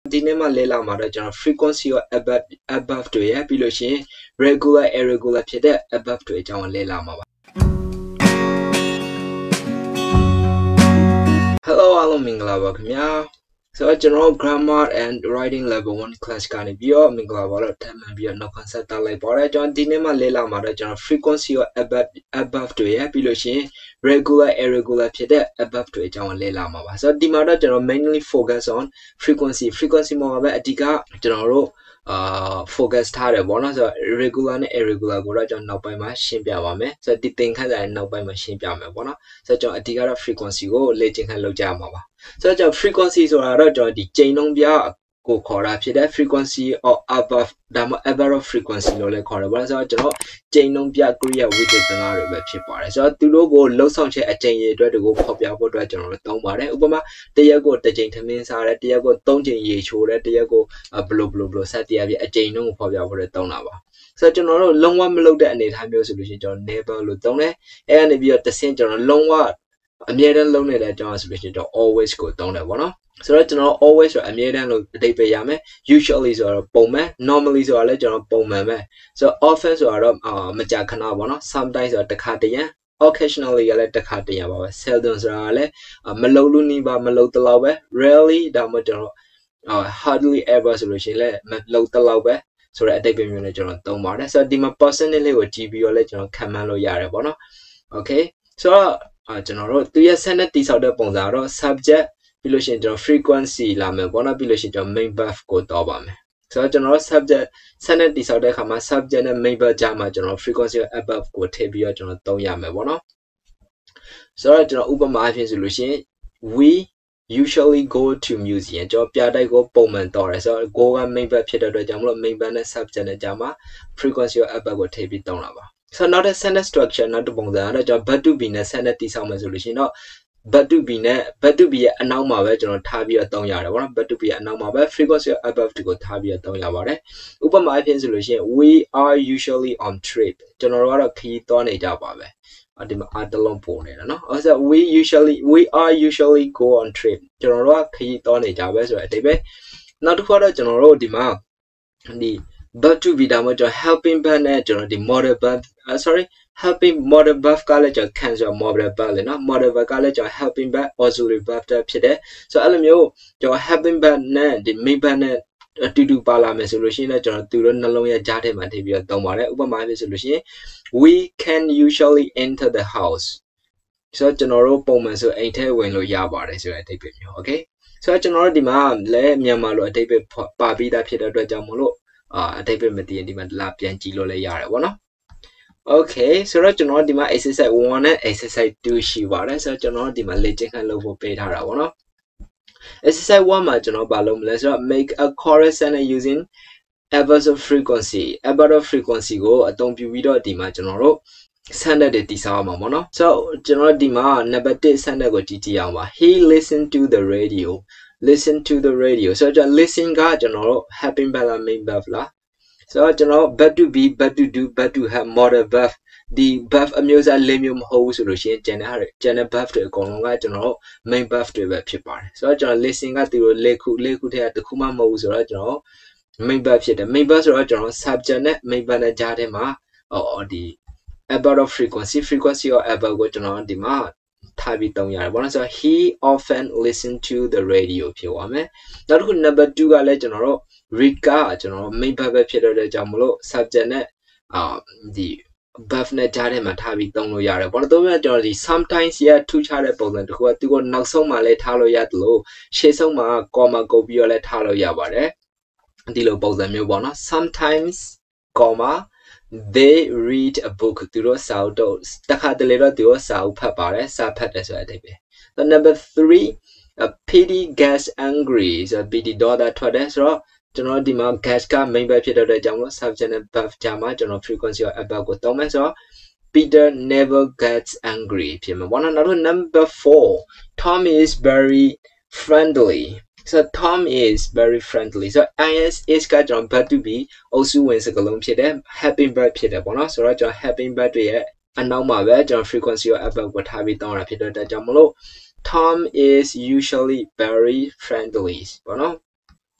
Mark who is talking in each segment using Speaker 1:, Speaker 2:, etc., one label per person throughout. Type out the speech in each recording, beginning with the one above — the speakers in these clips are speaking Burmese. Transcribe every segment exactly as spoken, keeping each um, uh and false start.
Speaker 1: Dinema lela mara general frequency or above above to ya below regular irregular pede above to a down lela mama. Hello, hello, Mingla, welcome ya. So, general grammar and writing level one class can be your Mingla, what time and be no concept like Bora John Dinema lela mara general frequency or above above to ya below regular irregular pede above to a down lela mama. So, the mother general mainly focus on frequency, frequency more about Atika general. Uh, focus target bonus so regular and irregular go right on now by machine piawame so the thing has I now by machine piawame bona so jo atika frequency go letting hello jama ba so jo frequency so ra jo di chain nong bia go call ra phit that frequency or above dama above frequency lo le call ba so jo chain nong bia korea with the na re be phit pare so tu lo go lou song che a chain ye atwat to go phot pia phot atwat jo lo tong pare upama tayat ko ta chain thamin sa re tayat ko three chain ye cho re tayat ko blow blow blow sa tayat bi a chain nong ko phot pia phot tong na ba so jo lo long wa ma lou thatအနေထားမျိုးဆိုလို့ရှိရင်jo never လို့သုံးတယ်အဲ့ကနေပြီးတော့တစ်ဆင့်jo long wa အမြဲတမ်းလုံးနေတဲ့ကြောင်းဆိုလို့ရှိရင်တော့ always ကိုသုံးတယ်ပေါ့နော်ဆိုတော့ကျွန်တော် always ဆိုအမြဲတမ်းလို့အဓိပ္ပာယ်ရမယ် usually ဆိုတော့ပုံမှန် normally ဆိုတော့လည်းကျွန်တော်ပုံမှန်ပဲဆိုတော့ often ဆိုတော့အာမကြာခဏပေါ့နော် sometimes ဆိုတော့တစ်ခါတရံ occasionally ကလည်းတစ်ခါတရံပါပဲ seldom ဆိုတာလည်းမလုံးလို့နီးပါမလုံးတလောက်ပဲ rarely ဒါမှမဟုတ်ကျွန်တော် hardly ever ဆိုလို့ရှိရင်လည်းမလုံးတလောက်ပဲဆိုတော့အဓိပ္ပာယ်မျိုးနဲ့ကျွန်တော်သုံးပါတယ်ဆိုတော့ဒီမှာ percentage လေးကိုကြည့်ပြီးတော့လည်းကျွန်တော်ခံမှန်းလို့ရတယ်ပေါ့နော် okay ဆိုတော့အာကျွန်တော်တို့သူရဲ့ sentence တိဆောက်တဲ့ပုံစံတော့ subject ပြီးလို့ရှိရင်ကျွန်တော် frequency လာမယ်ပေါ့နော်ပြီးလို့ရှိရင်ကျွန်တော် main verb ကိုတောပါမယ်ဆိုတော့ကျွန်တော်တို့ subject sentence တိဆောက်တဲ့အခါမှာ subject နဲ့ main verb ကြားမှာကျွန်တော် frequency above ကိုထည့်ပြီးတော့ကျွန်တော်သုံးရမယ်ပေါ့နော်ဆိုတော့ကျွန်တော်ဥပမာအဖြစ်ဆိုလို့ရှိရင် we usually go to museum ကျွန်တော်ပြတိုက်ကိုပုံမှန်တောတယ်ဆိုတော့ go က main verb ဖြစ်တဲ့အတွက်ကြောင့်မလို့ main verb နဲ့ subject နဲ့ကြားမှာ frequency above ကိုထည့်ပြီးသုံးတာပါso now the sentence structure နောက်တစ်ပုံစံကတော့ကျွန်တော် but to be နဲ့ sentence တိဆောက်မယ်ဆိုလို့ရှိရင်တော့ but to be နဲ့ but to be ရဲ့အနောက်မှာပဲကျွန်တော်ထားပြီးတော့သုံးရတယ်ပေါ့နော် but to be ရဲ့အနောက်မှာပဲ frequency above ကိုထားပြီးတော့သုံးရပါတယ်ဥပမာအဖြစ်ဆိုလို့ရှိရင် we are usually on trip ကျွန်တော်တို့ကတော့ခရီးသွားနေကြပါပဲဒီမှာအတလုံးပုံနေတာနော်အဲ့ဒါ we usually we are usually go on trip ကျွန်တော်တို့ကခရီးသွားနေကြပဲဆိုတော့အတိတ်ပဲနောက်တစ်ခါတော့ကျွန်တော်တို့ဒီမှာဒီ but to be ဒါမှကျွန်တော် helping verb နဲ့ကျွန်တော်ဒီ model verb uh, sorry helping model verb ကလည်းကျွန်တော် cancel model verb လေနော် model verb ကလည်းကျွန်တော် helping verb auxiliary verb ဖြစ်တယ်ဆိုတော့အဲ့လိုမျိုးကျွန်တော် helping verb နဲ့ဒီ main verb နဲ့အတူတူပါလာမယ်ဆိုလို့ရှိရင်လည်းကျွန်တော်သူတို့နှလုံးရဲ့ကြားထဲမှာထည့်ပြီးတော့သုံးပါတယ်ဥပမာဖြစ်ဆိုလို့ရှိရင် we can usually enter the house ဆိုတော့ကျွန်တော်တို့ပုံမှန်ဆိုအိမ်ထဲဝင်လို့ရပါတယ်ဆိုတဲ့အဓိပ္ပာယ်မျိုး okay ဆိုတော့ကျွန်တော်တို့ဒီမှာလည်းမြန်မာလိုအဓိပ္ပာယ်ပါပြီးသားဖြစ်တဲ့အတွက်ကြောင့်မလို့အာအဓိပ္ပာယ်မသိရင်ဒီမှာလာပြန်ကြည့်လို့လည်းရတယ်ပေါ့နော် okay ဆိုတော့ကျွန်တော်ဒီမှာ exercise one နဲ့ exercise two ရှိပါတယ်ဆိုတော့ကျွန်တော်ဒီမှာလေ့ကျင့်ခန်းလုပ်ဖို့ပေးထားတာပေါ့နော် exercise one မှာကျွန်တော်ဘာလုပ်မလဲဆိုတော့ make a correct sentence using adverbs of frequency adverb of frequency ကိုအသုံးပြုပြီးတော့ဒီမှာကျွန်တော်တို့ sentence တွေတည်ဆောက်အောင်ပါပေါ့နော် so ကျွန်တော်ဒီမှာ number one sentence ကိုကြည့်ကြည့်အောင်ပါ he listened to the radio listen to the radio ဆိုတော့ listen ကကျွန်တော်တို့ helping verb လား main verb လားဆိုတော့ကျွန်တော် but to be but to do but to have model verb ဒီ verb အမျိုးအစားလေးမျိုးမဟုတ်ဘူးဆိုလို့ရှိရင်ကျန်တဲ့ကျန်တဲ့ verb တွေအကုန်လုံးကကျွန်တော်တို့ main verb တွေပဲဖြစ်ပါတယ်ဆိုတော့ကျွန်တော် listen ကသူတို့လေးခုလေးခုထဲကတစ်ခုမှမဟုတ်ဘူးဆိုတော့ကျွန်တော် main verb ဖြစ်တယ် main verb ဆိုတော့ကျွန်တော် subject နဲ့ main verb နဲ့ကြားထဲမှာအော်ဒီ above of frequency frequency or above ကိုကျွန်တော်ဒီမှာထားပြီးသုံးရတယ်ဘာလို့ဆိုတော့ he often listen to the radio ဖြစ်သွားမယ်နောက်တစ်ခု number two ကလည်းကျွန်တော်တို့ read ကကျွန်တော် main verb ပဲဖြစ်တဲ့ကြောင့်မလို့ subject နဲ့အာဒီ verb နဲ့ကြားထဲမှာထားပြီးသုံးလို့ရတယ်ဘာလို့သုံးရကျွန်တော်ဒီ sometimes ရထူးခြားတဲ့ပုံစံတစ်ခုကသူကနောက်ဆုံးမှာလည်းထားလို့ရတယ်လို့ရှေ့ဆုံးမှာ comma ကုတ်ပြီးတော့လည်းထားလို့ရပါတယ်ဒီလိုပုံစံမျိုးပေါ့နော် sometimes comma they read a book သူတို့စာအုပ်တော့တခါတလေတော့သူတို့စာအုပ်ဖတ်ပါတယ်စာဖတ်တယ်ဆိုတဲ့အဓိပ္ပာယ် so number three a pity gets angry ဆိုတော့ pity ဒေါသထွက်တယ်ဆိုတော့ကျွန်တော်ဒီမှာ gas က main verb ဖြစ်တဲ့ကြောင့်လို့ subject နဲ့ verb ကြားမှာကျွန်တော် frequency or above ကိုသုံးမယ်ဆိုတော့ Peter never gets angry ဖြစ်မှာပေါ့နော်နောက် number four Tom is very friendly so Tom is very friendly so is is ကကျွန်တော် verb to be အုပ်စုဝင်စကားလုံးဖြစ်တယ် helping verb ဖြစ်တယ်ပေါ့နော်ဆိုတော့ကျွန်တော် helping verb တွေရဲ့အနောက်မှာပဲကျွန်တော် frequency or above ကိုထားပြီးတောင်းတာဖြစ်တဲ့ကြောင့်မလို့ Tom is usually very friendly ပေါ့နော်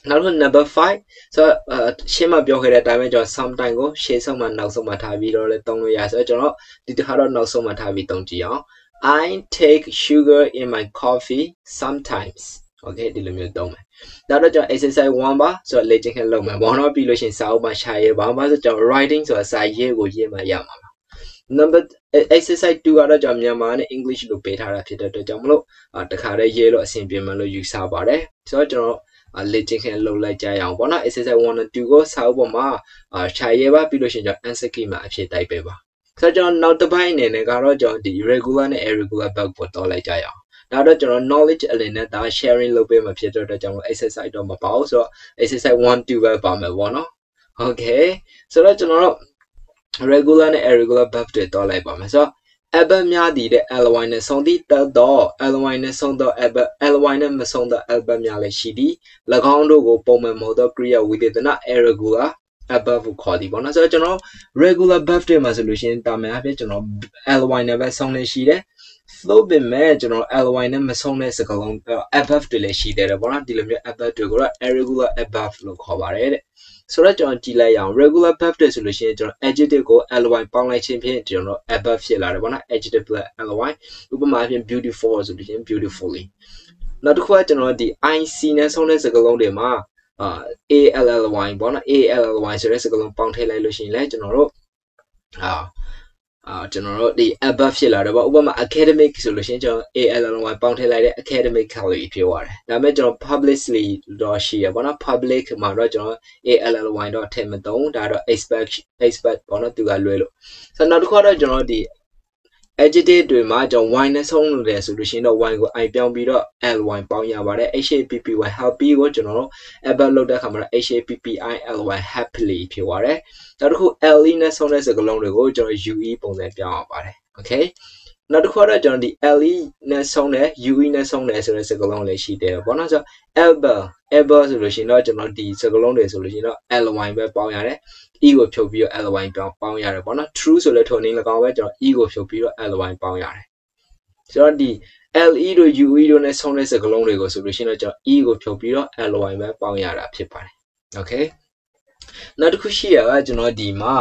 Speaker 1: Now number five. So uh shema bio at time jo sometime go she some man now so matavi or let don't ya so jono did haro now so matavi don't you I take sugar in my coffee sometimes. Okay, the limit dome. Now that your exercise one bar, so letting hello my one be losing so much higher bamba so writing so as I ye go ye my yama. Number exercise two other jam yaman English look better to the jamlo at the car yellow simple malo use about it. So jono a letting hello like jayam one exercise one and two go saubama uh chayeva piloshin your answer kima if you type paper. So John not the buying in a garage on the irregular and irregular bug for dollar jaya. Now that your knowledge alina that sharing low payment theatre the general exercise on my power so exercise one two about my one. Okay, so that's not regular and irregular bug to dollar by me. So Abba Miadi the Alwine Sondi the door, Alwine Sondo Abba Alwine Masonda Alba Miale Shidi, Lagondo go Poma Modo Korea with it not irregular. Above quality bonus so general regular birthday resolution tama happy general L Y never song le shi de flow be me general L Y နဲ့မဆုံးတဲ့စကားလုံး above တွေလည်းရှိတယ်ပေါ့နော်ဒီလိုမျိုး above တွေကို irregular above လို့ခေါ်ပါတယ်တဲ့ဆိုတော့ကျွန်တော်ကြည့်လိုက်ရအောင် regular birthday ဆိုလို့ရှိရင်ကျွန်တော် adjective ကို ly ပေါင်းလိုက်ခြင်းဖြင့်ကျွန်တော် above ဖြစ်လာတယ်ပေါ့နော် adjective နဲ့ ly ဥပမာအဖြစ် beautiful ဆိုလို့ရှိရင် beautifully နောက်တစ်ခုကကျွန်တော်ဒီ ic နဲ့ဆုံးတဲ့စကားလုံးတွေမှာUh, A L L Y ပေါ့နော် A L L Y ဆိုတဲ့စကားလုံးပေါင်းထည့်လိုက်လို့ရှိရင်လည်းကျွန်တော်တို့အာအာကျွန်တော်တို့ဒီ above ဖြစ်လာတယ်ပေါ့ဥပမာ academic ဆိုလို့ရှိရင်ကျွန်တော် A L L Y ပေါင်းထည့်လိုက်တဲ့ academically ဖြစ်သွားတယ်ဒါပေမဲ့ကျွန်တော် publicly တော့ရှိရပေါ့နော် public မှာတော့ကျွန်တော် A L L Y တော့ထည့်မသုံးဒါတော့ expect expect ပေါ့နော်သူကလွဲလို့ဆိုတော့နောက်တစ်ခုကတော့ကျွန်တော်ဒီadjective တွေမှာကျွန်တော် y နဲ့ဆုံးလို့တယ်ဆိုလို့ရှိရင်တော့ y ကို i ပြောင်းပြီးတော့ ly ပေါင်းရပါတယ် happy happy ကိုကျွန်တော်တို့ above လုပ်တဲ့အခါမှာ happy ly happily ဖြစ်သွားတယ်နောက်တစ်ခု le နဲ့ဆုံးတဲ့စကားလုံးတွေကိုကျွန်တော် ue ပုံစံပြောင်းရပါတယ် okay နောက်တစ်ခုကတော့ကျွန်တော်ဒီ le နဲ့ဆုံးတဲ့ ue နဲ့ဆုံးတဲ့ဆိုတဲ့စကားလုံးလေးရှိတယ်ပေါ့နော်ဆိုတော့ elbow elbow ဆိုလို့ရှိရင်တော့ကျွန်တော်ဒီစကားလုံးတွေဆိုလို့ရှိရင်တော့ ly ပဲပေါင်းရတယ်e ကိုဖြုတ်ပြီးတော့ ly ပေါင်းပေါင်းရတယ်ပေါ့နော် true ဆိုတဲ့ထုံနည်း၎င်းပဲကျွန်တော် e ကိုဖြုတ်ပြီးတော့ ly ပေါင်းရတယ်ဆိုတော့ဒီ le တို့ ue တို့နဲ့ဆုံးတဲ့စကားလုံးတွေကိုဆိုလို့ရှိရင်တော့ကျွန်တော် e ကိုဖြုတ်ပြီးတော့ ly ပဲပေါင်းရတာဖြစ်ပါတယ် okay နောက်တစ်ခုရှိရကကျွန်တော်ဒီမှာ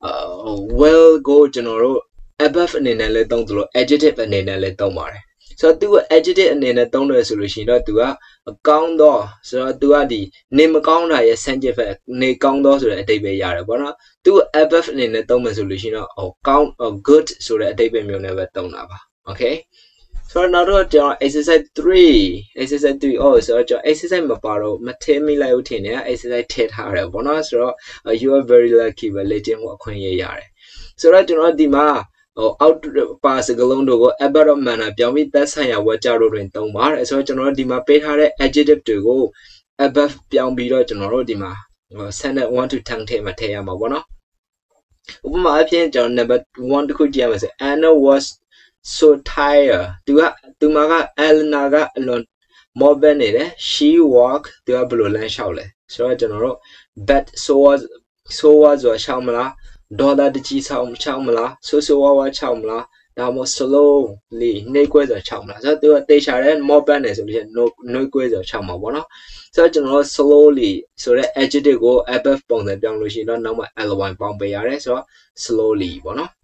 Speaker 1: well ကိုကျွန်တော်တို့ above အနေနဲ့လည်းသုံးသလို adjective အနေနဲ့လည်းသုံးပါတယ်ဆိုတော့သူက adjective အနေနဲ့သုံးတယ်ဆိုလို့ရှိရင်တော့သူကအကောင်းတော့ဆိုတော့သူကဒီနေမကောင်းတာရဲ့ sentence ပဲနေကောင်းတော့ဆိုတဲ့အဓိပ္ပာယ်ရတယ်ပေါ့နော်သူက above အနေနဲ့သုံးမယ်ဆိုလို့ရှိရင်တော့ဟိုကောင်း good ဆိုတဲ့အဓိပ္ပာယ်မျိုးနဲ့ပဲသုံးတာပါ okay ဆိုတော့နောက်တော့ကျွန်တော် exercise three exercise three အော်ဆိုတော့ကျွန်တော် exercise မပါတော့မထည့်မိလိုက်ဘူးထင်တယ် exercise ထည့်ထားတယ်ပေါ့နော်ဆိုတော့ you are very lucky ပဲလေ့ကျင့်ဖို့အခွင့်အရေးရတယ်ဆိုတော့ကျွန်တော်ဒီမှာဟို out ပါစကလုံးတို့ကို above manner ပြောင်းပြီးသက်ဆိုင်ရာဝါကြတို့တွင်သုံးပါတယ်ဆိုတော့ကျွန်တော်ဒီမှာပေးထားတဲ့ adjective တွေကို above ပြောင်းပြီးတော့ကျွန်တော်တို့ဒီမှာ sentence one to ten ထဲမှာထည့်ရမှာပေါ့နော်ဥပမာအဖြစ်ကျွန်တော် number one တခုကြည့်ရမယ်ဆို Anna was so tired သူကသူမက Elena ကအလွန်မောဘနေတယ် she walk သူကဘယ်လိုလမ်းလျှောက်လဲဆိုတော့ကျွန်တော်တို့ but so was so was ဆိုရှောက်မလားဒေါ်လာတကြီးဆောင်ချောင်းမလားဆိုဆိုဝါဝါချောင်းမလားဒါမှမဟုတ် slowly နှိပ်ကွဲစွာချောင်းမလားဆိုတော့သူကတေချာတဲ့ more bad နေဆိုလို့ရှိရင်နှိပ်ကွဲစွာချောင်းမှာပေါ့နော်ဆိုတော့ကျွန်တော်တို့ slowly ဆိုတဲ့ adjective ကို above ပုံစံပြောင်းလို့ရှိရင်တော့နောက်မှ ly ပေါင်းပေးရတယ်ဆိုတော့ slowly ပေါ့နော်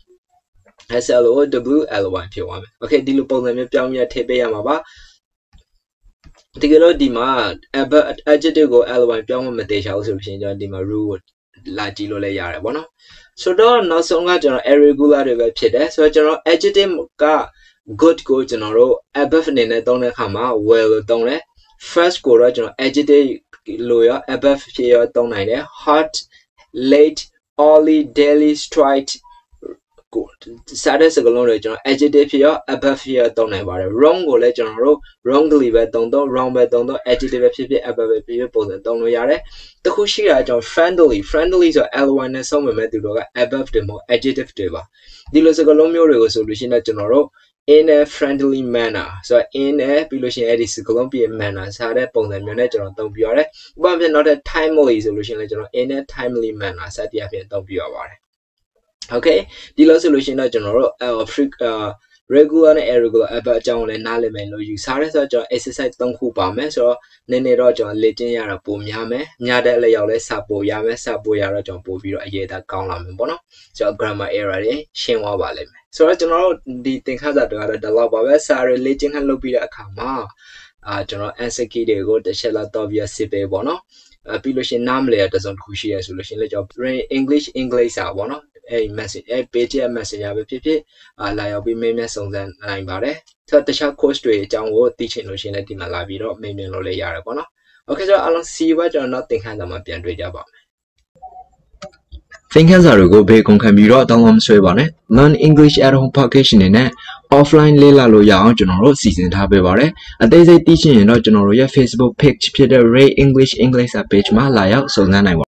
Speaker 1: S L O W L Y ဖြစ်သွားမယ် okay ဒီလိုပုံစံမျိုးပြောင်းရထည့်ပေးရမှာပါဒီကလို့ဒီမှာ above adjective ကို ly ပြောင်းမတေချာဘူးဆိုလို့ရှိရင်ကျွန်တော်ဒီမှာ rule ကိုလာကြည့်လို့လည်းရတယ်ပေါ့နော်ဆိုတော့နောက်ဆုံးကကျွန်တော် irregular တွေပဲဖြစ်တယ်ဆိုတော့ကျွန်တော် adjective က good ကိုကျွန်တော်တို့ above အနေနဲ့သုံးတဲ့အခါမှာ well လို့သုံးတယ် first ကိုတော့ကျွန်တော် adjective လို့ရ above ဖြစ်ရသုံးနိုင်တယ် hot late early daily straight ကိုစားတဲ့စကားလုံးတွေကျွန်တော် adjective ဖြစ်ရ above ဖြစ်ရသုံးနိုင်ပါတယ် wrong ကိုလည်းကျွန်တော်တို့ wrongly ပဲသုံးတော့ wrong ပဲသုံးတော့ adjective ပဲဖြစ်ဖြစ် above ပဲဖြစ်ဖြစ်ပုံစံသုံးလို့ရတယ်တခုရှိတာကျွန်တော် friendly friendly ဆို ly နဲ့ဆုံးမယ်မဲ့သူတို့က above တွေမဟုတ် adjective တွေပါဒီလိုစကားလုံးမျိုးတွေကိုဆိုလို့ရှိရင်ကျွန်တော်တို့ in a friendly manner ဆိုတော့ in နဲ့ပြီးလို့ရှိရင်အဲ့ဒီစကားလုံးပြည့် manner စားတဲ့ပုံစံမျိုးနဲ့ကျွန်တော်သုံးပြရတယ်ဥပမာဖြစ်နောက်တဲ့ timely ဆိုလို့ရှိရင်လည်းကျွန်တော် in a timely manner စသည်အဖြစ်သုံးပြရပါတယ်okay ဒီလိုဆိုလို့ရှိရင်တော့ကျွန်တော်တို့ Africa regular နဲ့ irregular adverb အကြောင်းကိုလည်းနားလည်မယ်လို့ယူဆရဲဆိုတော့ကျွန်တော် exercise သုံးခုပါမယ်ဆိုတော့နည်းနည်းတော့ကျွန်တော်လေ့ကျင့်ရတာပိုများမယ်များတဲ့အလျောက်လဲစာပိုရမယ်စာပိုရတော့ကျွန်တော်ပို့ပြီးတော့အရေးသားကောင်းလာမယ်ပေါ့နော်ဆိုတော့ grammar error တွေရှင်းသွားပါလိမ့်မယ်ဆိုတော့ကျွန်တော်တို့ဒီသင်ခန်းစာတွေကတော့ဒီလောက်ပါပဲစာတွေလေ့ကျင့်ခန်းလုပ်ပြီးတဲ့အခါမှာအာကျွန်တော် answer key တွေကိုတစ်ချက်လောက်တော့ပြီးစစ်ပေးပေါ့နော်အဲပြီးလို့ရှိရင်နားမလည်တဲ့စုံတစ်ခုရှိရဆိုလို့ရှိရင်လည်းကျွန်တော် Rey English English စာပေါ့နော်အဲ message အဲ page ရဲ့ message ပဲဖြစ်ဖြစ်အာလာရောက်ပြီးမေးမြန်းစုံစမ်းနိုင်ပါတယ်ဆိုတော့တခြား course တွေအကြောင်းကိုသိချင်လို့ရှိရင်လည်းဒီမှာလာပြီးတော့မေးမြန်းလို့လည်းရတယ်ပေါ့နော် okay ဆိုတော့အားလုံး see you ပါကျွန်တော်နောက်သင်ခန်းစာမှာပြန်တွေ့ကြပါမယ်သင်ခန်းစာတွေကိုဘေးကုန်ခံပြီးတော့တောင်းမှမဆွဲပါနဲ့ Learn English at Home package အနေနဲ့ offline လေ့လာလို့ရအောင်ကျွန်တော်တို့စီစဉ်ထားပေးပါတယ်အသေးစိတ်သိချင်ရင်တော့ကျွန်တော်တို့ရဲ့ Facebook page ဖြစ်တဲ့ Rey English English page မှာလာရောက်စုံစမ်းနိုင်ပါ